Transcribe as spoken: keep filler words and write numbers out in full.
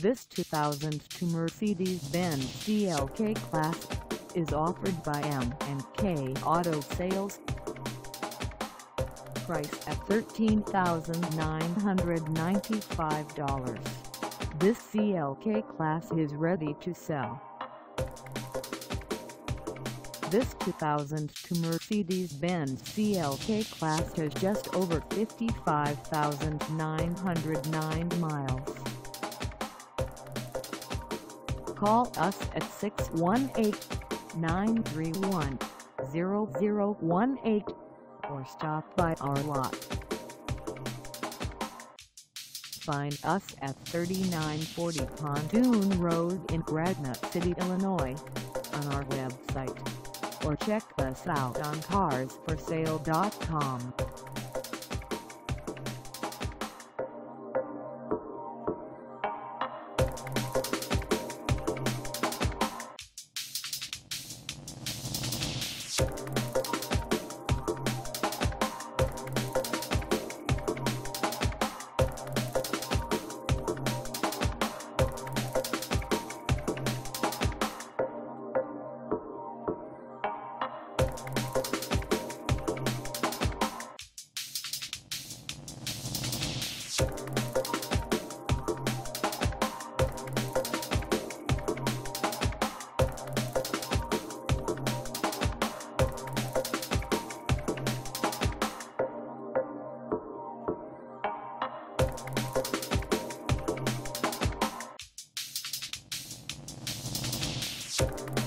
This two thousand two Mercedes-Benz C L K Class is offered by M and K Auto Sales. Priced at thirteen thousand nine hundred ninety-five dollars, this C L K Class is ready to sell. This two thousand two Mercedes-Benz C L K Class has just over fifty-five thousand nine hundred nine miles. Call us at six one eight, nine three one, zero zero one eight or stop by our lot. Find us at thirty-nine forty Pontoon Road in Granite City, Illinois, on our website, or check us out on cars for sale dot com. You